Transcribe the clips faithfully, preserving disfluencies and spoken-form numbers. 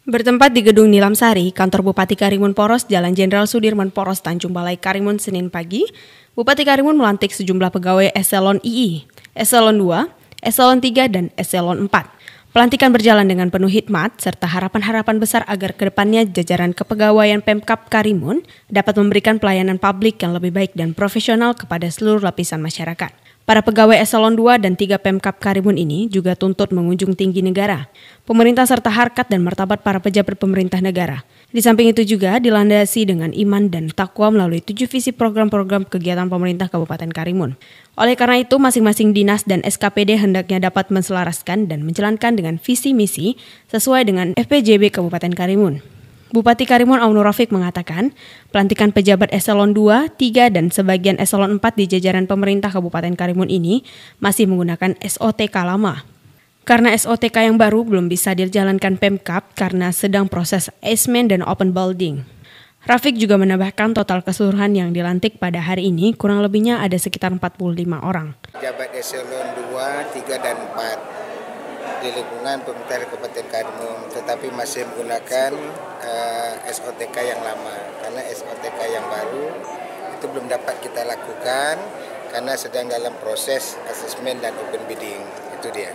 Bertempat di Gedung Nilamsari, kantor Bupati Karimun Poros, Jalan Jenderal Sudirman Poros, Tanjung Balai, Karimun, Senin pagi, Bupati Karimun melantik sejumlah pegawai eselon I I, eselon dua, eselon tiga, dan eselon empat. Pelantikan berjalan dengan penuh hikmat, serta harapan-harapan besar agar kedepannya jajaran kepegawaian Pemkab Karimun dapat memberikan pelayanan publik yang lebih baik dan profesional kepada seluruh lapisan masyarakat. Para pegawai eselon dua dan tiga Pemkab Karimun ini juga tuntut mengunjung tinggi negara, pemerintah serta harkat dan martabat para pejabat pemerintah negara. Di samping itu juga dilandasi dengan iman dan takwa melalui tujuh visi program-program kegiatan pemerintah Kabupaten Karimun. Oleh karena itu, masing-masing dinas dan S K P D hendaknya dapat menselaraskan dan menjalankan dengan visi misi sesuai dengan F P J B Kabupaten Karimun. Bupati Karimun Aunur Rafiq mengatakan, pelantikan pejabat eselon dua, tiga, dan sebagian eselon empat di jajaran pemerintah Kabupaten Karimun ini masih menggunakan S O T K lama. Karena S O T K yang baru belum bisa dijalankan Pemkab karena sedang proses asesmen dan open building. Rafiq juga menambahkan total keseluruhan yang dilantik pada hari ini kurang lebihnya ada sekitar empat puluh lima orang. Pejabat eselon dua, tiga, dan empat di lingkungan pemerintah Kabupaten Karimun, tetapi masih menggunakan uh, S O T K yang lama, karena S O T K yang baru itu belum dapat kita lakukan karena sedang dalam proses asesmen dan open bidding, itu dia.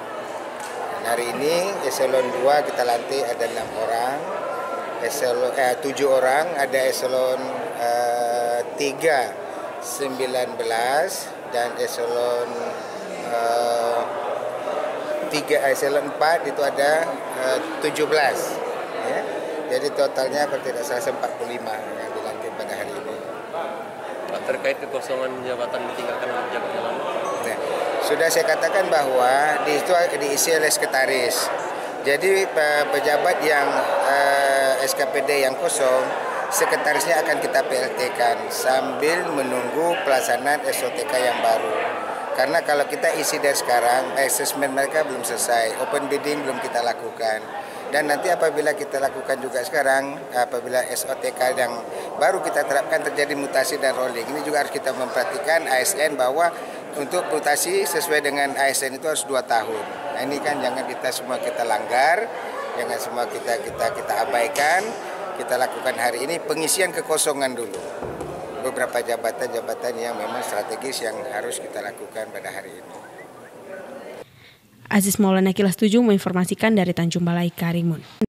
Dan hari ini eselon dua kita lantik ada enam orang, eselon eh, tujuh orang, ada eselon uh, tiga sembilan belas dan eselon uh, tiga eselon empat itu ada uh, tujuh belas, ya. Jadi totalnya kalau tidak salah empat puluh lima yang dilantik pada hari ini. Pak, terkait kekosongan jabatan ditinggalkan oleh pejabat yang lama? Nah, sudah saya katakan bahwa di itu diisi oleh sekretaris. Jadi pejabat yang uh, S K P D yang kosong, sekretarisnya akan kita P L T-kan sambil menunggu pelaksanaan S O T K yang baru. Karena kalau kita isi dari sekarang, asesmen mereka belum selesai, open bidding belum kita lakukan. Dan nanti apabila kita lakukan juga sekarang, apabila S O T K yang baru kita terapkan terjadi mutasi dan rolling, ini juga harus kita memperhatikan A S N bahwa untuk mutasi sesuai dengan A S N itu harus dua tahun. Nah ini kan jangan kita semua kita langgar, jangan semua kita kita kita abaikan. Kita lakukan hari ini pengisian kekosongan dulu. Beberapa jabatan-jabatan yang memang strategis yang harus kita lakukan pada hari ini. Aziz Maulana Kilas tujuh menginformasikan dari Tanjung Balai, Karimun.